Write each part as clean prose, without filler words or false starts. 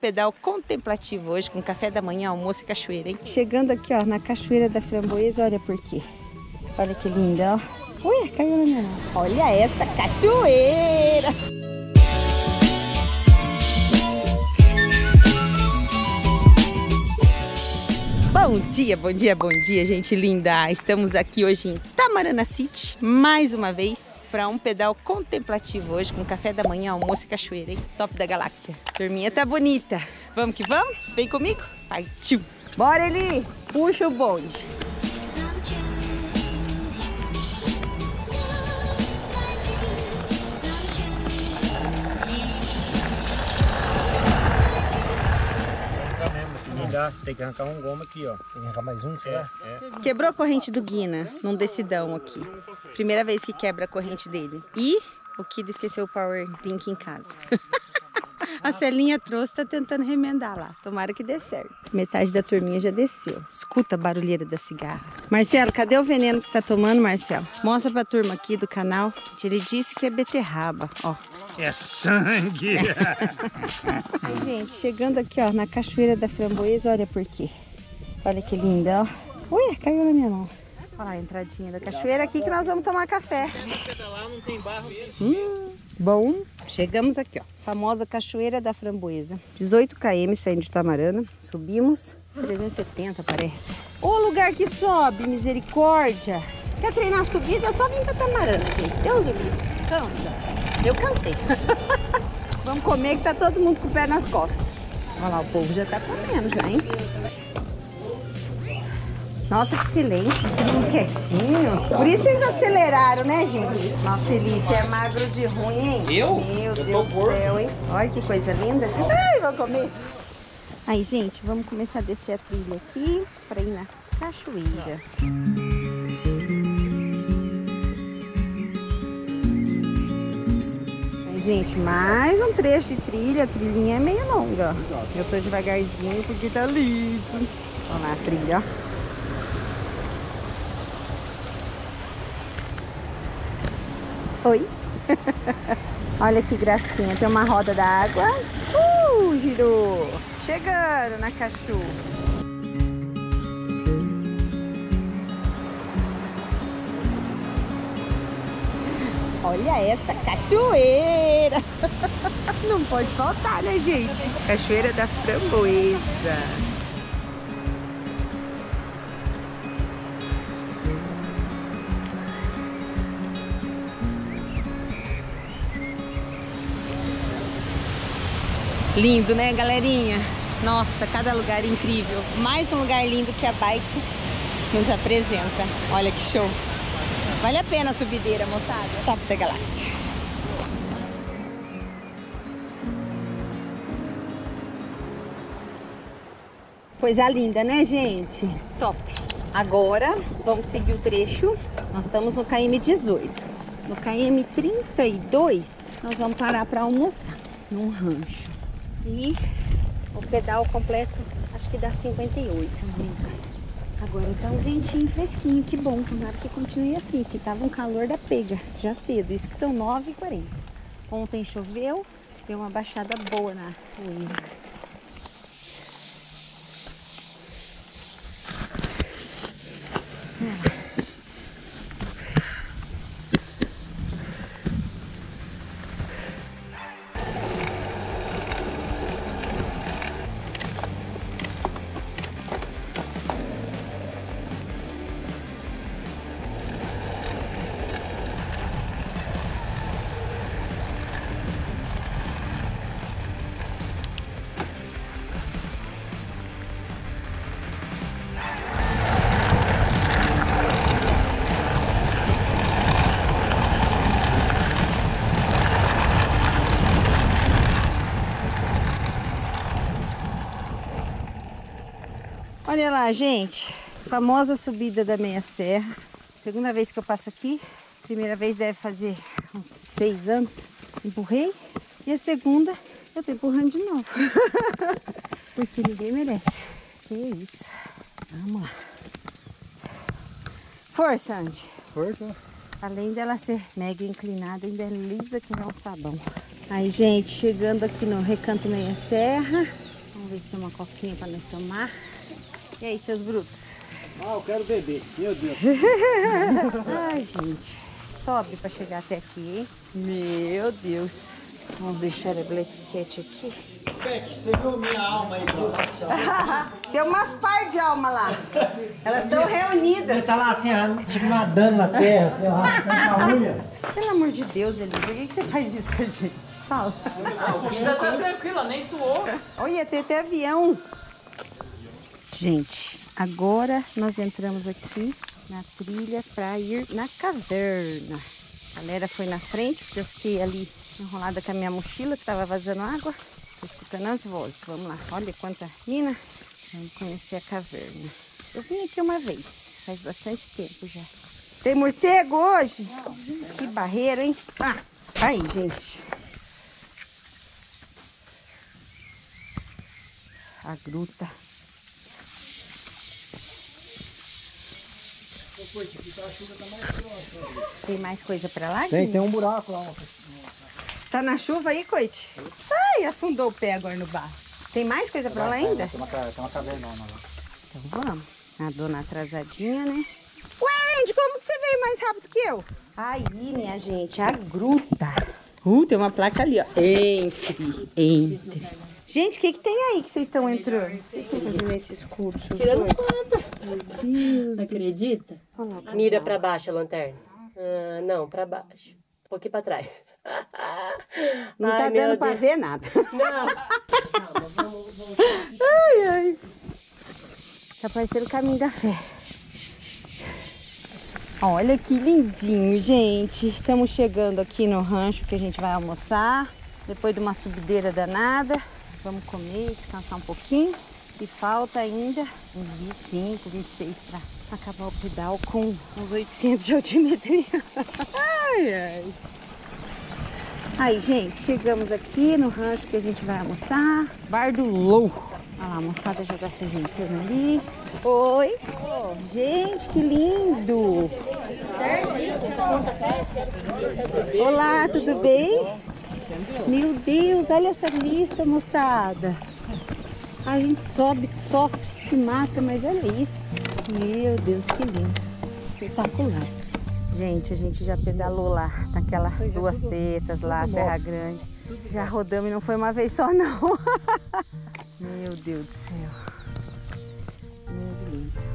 pedal contemplativo hoje com café da manhã, almoço e cachoeira, hein? Chegando aqui, ó, na Cachoeira da Framboesa, olha por quê. Olha que linda, ó. Ui, caiu na minha mão. Olha essa cachoeira! Bom dia, bom dia, bom dia, gente linda! Estamos aqui hoje em Tamarana City, mais uma vez, para um pedal contemplativo hoje, com café da manhã, almoço e cachoeira, hein? Top da galáxia. Turminha tá bonita. Vamos que vamos? Vem comigo? Partiu! Bora, Eli! Puxa o bonde. Você tem que arrancar um goma aqui, ó. Tem que arrancar mais um, será? Quebrou a corrente do Guina num decidão aqui. Primeira vez que quebra a corrente dele. E o Kid esqueceu o power link em casa. A Celinha trouxe, tá tentando remendar lá. Tomara que dê certo. Metade da turminha já desceu. Escuta a barulheira da cigarra. Marcelo, cadê o veneno que você tá tomando, Marcelo? Mostra pra turma aqui do canal. Ele disse que é beterraba, ó. É sangue! Ai, gente, chegando aqui, ó, na Cachoeira da Framboesa, olha por quê. Olha que linda, ó. Ui, caiu na minha mão. Olha lá a entradinha da cachoeira aqui que nós vamos tomar café. Bom, chegamos aqui, ó. Famosa Cachoeira da Framboesa. 18 km saindo de Tamarana. Subimos 370, parece. Ô lugar que sobe, misericórdia. Quer treinar a subida? É só vir pra Tamarana, gente. Deus o livre. Descansa. Eu cansei. Vamos comer que tá todo mundo com o pé nas costas. Olha lá, o povo já tá comendo já, hein? Nossa, que silêncio, que quietinho. Por isso vocês aceleraram, né, gente? Nossa, Eli, você é magro de ruim, hein? Eu? Meu Deus do céu, hein? Olha que coisa linda. Ai, vou comer. Aí, gente, vamos começar a descer a trilha aqui pra ir na cachoeira. Gente, mais um trecho de trilha. A trilhinha é meio longa. Eu tô devagarzinho porque tá liso. Olha lá a trilha, ó. Oi. Olha que gracinha. Tem uma roda da água. Girou. Chegando na cachoeira. Olha essa cachoeira! Não pode faltar, né, gente? Cachoeira da Framboesa. Lindo, né, galerinha? Nossa, cada lugar incrível. Mais um lugar lindo que a bike nos apresenta. Olha que show! Vale a pena a subideira, moçada. Top da galáxia. Coisa linda, né, gente? Top. Agora, vamos seguir o trecho. Nós estamos no KM 18. No KM 32, nós vamos parar para almoçar num rancho. E o pedal completo, acho que dá 58, se não me engano. Agora tá um ventinho fresquinho, que bom, tomara que continue assim, porque tava um calor da pega, já cedo, isso que são 9h40. Ontem choveu, deu uma baixada boa na poeira. Olha lá, gente, famosa subida da Meia Serra. Segunda vez que eu passo aqui. Primeira vez deve fazer uns 6 anos. Empurrei. E a segunda eu tô empurrando de novo. Porque ninguém merece. Que isso. Vamos lá. Força, Andy. Força. Além dela ser mega inclinada, ainda é lisa que não é um sabão. Aí, gente, chegando aqui no Recanto Meia Serra. Vamos ver se tem uma coquinha pra nós tomar. E aí, seus brutos? Ah, eu quero beber. Meu Deus. Ai, gente. Sobe pra chegar até aqui, hein? Meu Deus. Vamos deixar a Black Cat aqui. Pet, você viu minha alma aí, Tem umas par de alma lá. Elas estão reunidas. Você tá lá assim, tipo nadando na terra, assim, arrastando a unha. Pelo amor de Deus, Eli, por que você faz isso com a gente? Fala. O Kinda tá tranquila, nem suou. Olha, tem até avião. Gente, agora nós entramos aqui na trilha para ir na caverna. A galera foi na frente, porque eu fiquei ali enrolada com a minha mochila, que tava vazando água. Tô escutando as vozes. Vamos lá, olha quanta mina. Vamos conhecer a caverna. Eu vim aqui uma vez, faz bastante tempo já. Tem morcego hoje? Que barreira, hein? Ah, aí, gente. A gruta. Tem mais coisa pra lá? Tem um buraco lá. Tá na chuva aí, Coite? Ai, afundou o pé agora no barro. Tem mais coisa pra lá ainda? Tem uma cavernona lá. Então vamos. A dona atrasadinha, né? Ué, Andy, como que você veio mais rápido que eu? Aí, minha gente, a gruta. Tem uma placa ali, ó. Entre. Gente, o que tem aí que vocês estão entrando? O que vocês estão fazendo nesses cursos? Tirando conta. Não acredita? Olha lá, Mira pra baixo a lanterna. Ah, não, pra baixo. Um pouquinho pra trás. não tá dando pra ver nada. Não. Ai. Tá parecendo o caminho da fé. Olha que lindinho, gente. Estamos chegando aqui no rancho que a gente vai almoçar. Depois de uma subideira danada. Vamos comer, descansar um pouquinho. E falta ainda uns 25, 26 para acabar o pedal com uns 800 de altimetria. Ai. Aí, gente, chegamos aqui no rancho que a gente vai almoçar. Bar do Lou. Olha lá, a moçada já tá se ajeitando ali. Oi! Gente, que lindo! Olá, tudo bem? Meu Deus, olha essa vista, moçada. A gente sobe, sofre, se mata, mas olha isso. Meu Deus, que lindo. Espetacular. Gente, a gente já pedalou lá, naquelas duas tetas lá, Serra Grande. Já rodamos e não foi uma vez só, não. Meu Deus do céu. Muito lindo.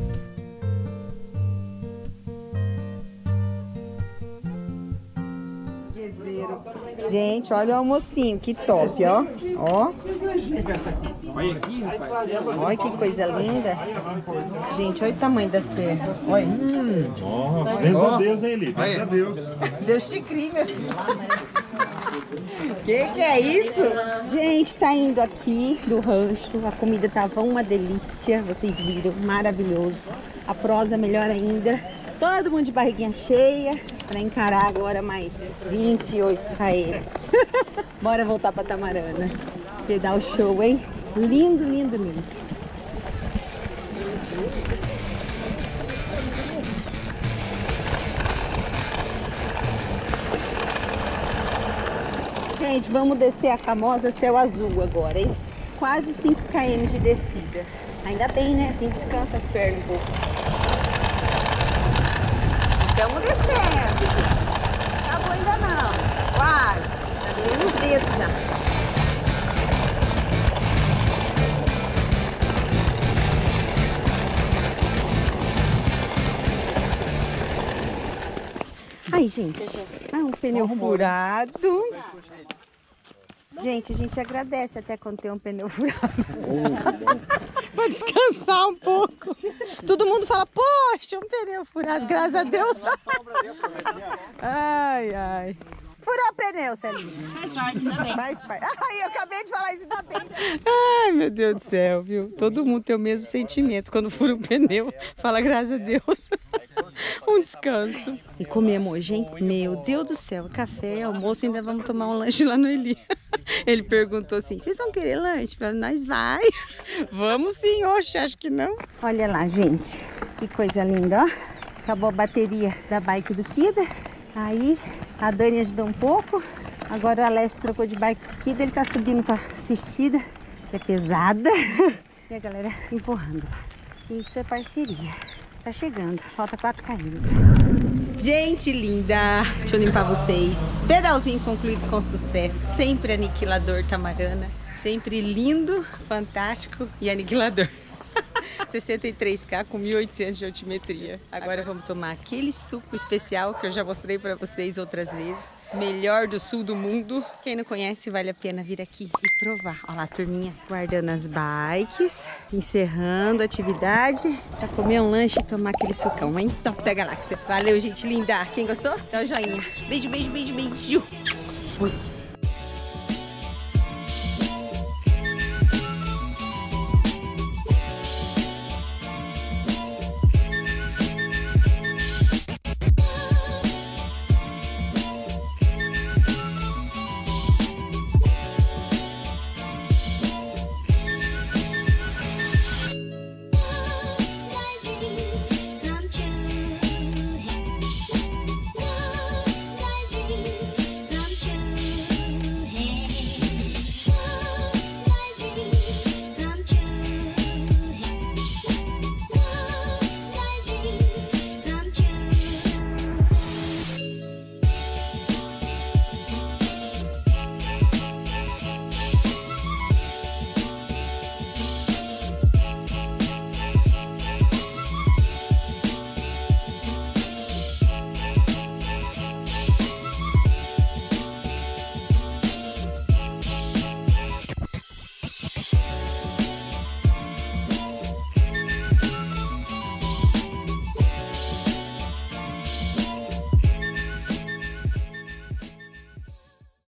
Gente, olha o almocinho, que top, ó. Ó. Olha que coisa linda. Gente, olha o tamanho da serra. Olha. Benza a Deus, hein, Eli? Benza a Deus. Deus te crie, meu filho. Que é isso? Gente, saindo aqui do rancho, a comida tava uma delícia, vocês viram, maravilhoso. A prosa melhor ainda. Todo mundo de barriguinha cheia para encarar agora mais 28 km. Bora voltar para Tamarana. Pedal show, hein? Lindo, lindo, lindo. Gente, vamos descer a famosa Céu Azul agora, hein? Quase 5 km de descida. Ainda bem, né? Assim descansa as pernas um pouco. Estamos descendo, gente. Acabou ainda não. Quase. Tá doendo os dedos já. Ai, gente. Um pneu furado. Gente, a gente agradece até quando tem um pneu furado. Pra descansar um pouco. Todo mundo fala, poxa, um pneu furado, graças a Deus. Ai, ai. Furou o pneu, Celinha. Faz parte, ainda bem. Faz parte. Ai, eu acabei de falar isso, ainda bem. Ai, meu Deus do céu, viu? Todo mundo tem o mesmo sentimento quando fura o pneu. Fala, graças a Deus. Um descanso. E comemos hoje, hein? Meu Deus do céu. Café, almoço, ainda vamos tomar um lanche lá no Eli. Ele perguntou assim, vocês vão querer lanche? Falei, nós vai. Vamos sim, oxe, acho que não. Olha lá, gente. Que coisa linda, ó. Acabou a bateria da bike do Kida. Aí a Dani ajudou um pouco. Agora o Alessio trocou de bike com o Kida. Ele tá subindo pra assistida. que é pesada. E a galera empurrando. Isso é parceria. Tá chegando, falta 4 km. Gente linda, deixa eu limpar vocês. Pedalzinho concluído com sucesso. Sempre aniquilador Tamarana. Sempre lindo, fantástico e aniquilador. 63K com 1.800 de altimetria. Agora vamos tomar aquele suco especial que eu já mostrei pra vocês outras vezes. Melhor do sul do mundo. Quem não conhece, vale a pena vir aqui e provar. Olha lá a turminha guardando as bikes, encerrando a atividade pra comer um lanche e tomar aquele sucão, hein? Top da galáxia. Valeu, gente linda. Quem gostou? Dá um joinha. Beijo, beijo, beijo, beijo. Fui.